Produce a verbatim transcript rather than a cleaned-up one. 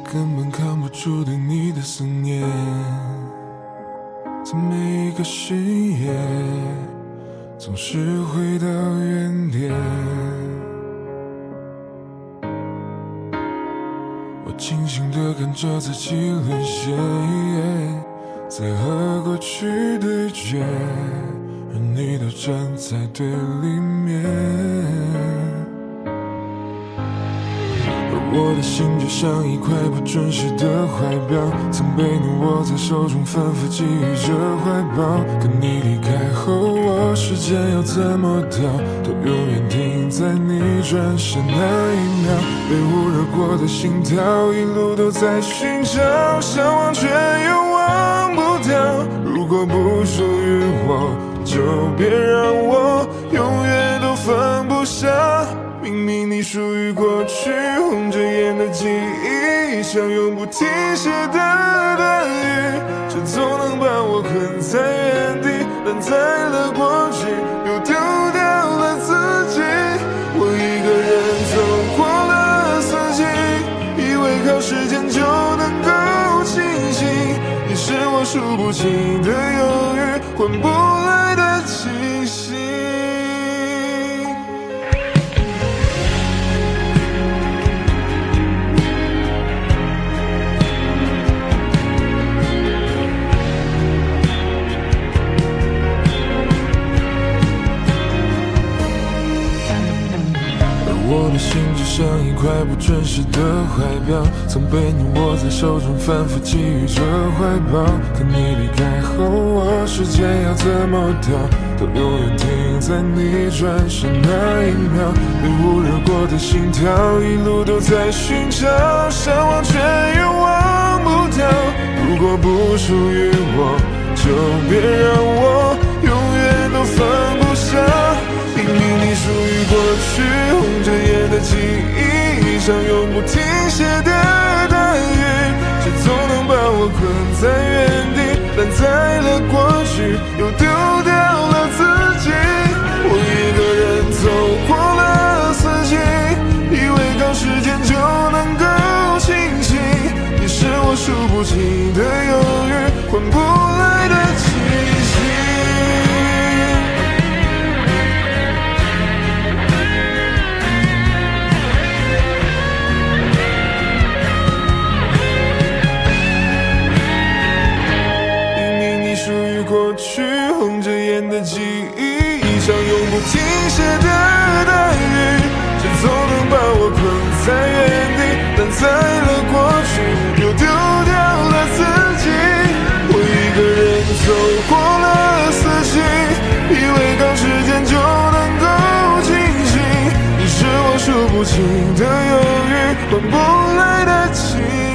根本扛不住对你的思念，在每一个深夜，总是回到原点。我清醒地看着自己沦陷，在和过去对决，而你都站在对立面。我的心就像一块不准时的怀表，曾被你握在手中，反复觊觎着怀抱。可你离开后，我时间要怎么调，都永远停在你转身那一秒。被捂热过的心跳，一路都在寻找，想忘却又忘不掉。如果不属于我，就别让我永远都放不下。明明你属于过去，红着眼的记忆，像永不停歇的断语，却总能把我困在原地，烂在了过去，又丢掉了自己。我一个人走过了四季，以为靠时间就能够清醒，你是我数不清的犹豫，换不来的清醒。我的心就像一块不准时的怀表，曾被你握在手中，反复觊觎着怀抱。可你离开后，我时间要怎么调，都永远停在你转身那一秒。被捂热过的心跳，一路都在寻找，想忘却又忘不掉。如果不属于我，就别让我永远都放不下。明明你属于过去，红着眼的记忆，像永不停歇的断语，却总能把我困在原地，烂在了过去，又丢掉了自己。我一个人走过了四季，以为靠时间就能够清醒，你是我数不清的犹豫，换不来的清醒。过去红着眼的记忆，像永不停歇的断语，却总能把我困在原地，烂在了过去，又丢掉了自己。我一个人走过了四季，以为靠时间就能够清醒，你是我数不清的犹豫，换不来的情。